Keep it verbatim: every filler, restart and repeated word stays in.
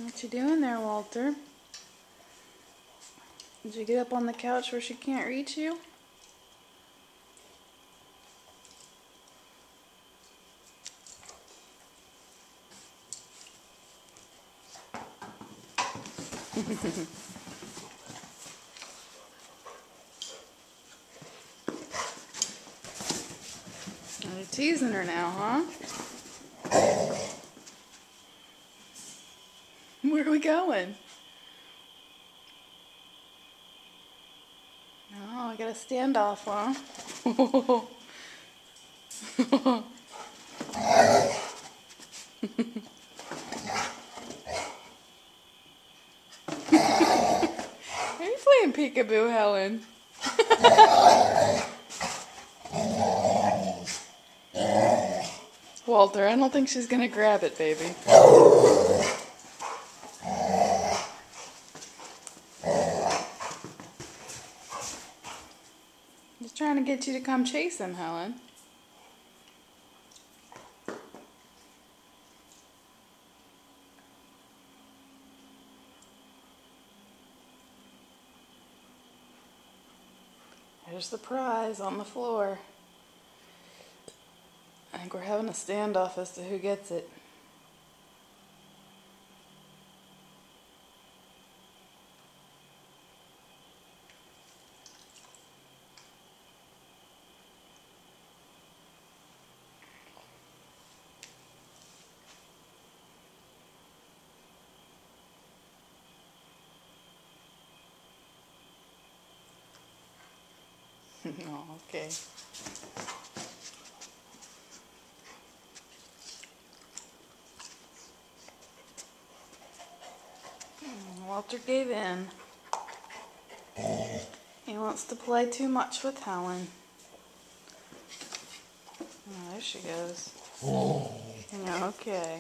What you doing there, Walter? Did you get up on the couch where she can't reach you? You're teasing her now, huh? Where are we going? Oh, I got a standoff, huh? Are you playing peekaboo, Helen? Walter, I don't think she's gonna grab it, baby. Just trying to get you to come chase him, Helen. There's the prize on the floor. I think we're having a standoff as to who gets it. Oh, okay. Walter gave in. He wants to play too much with Helen. Oh, there she goes. Yeah, okay.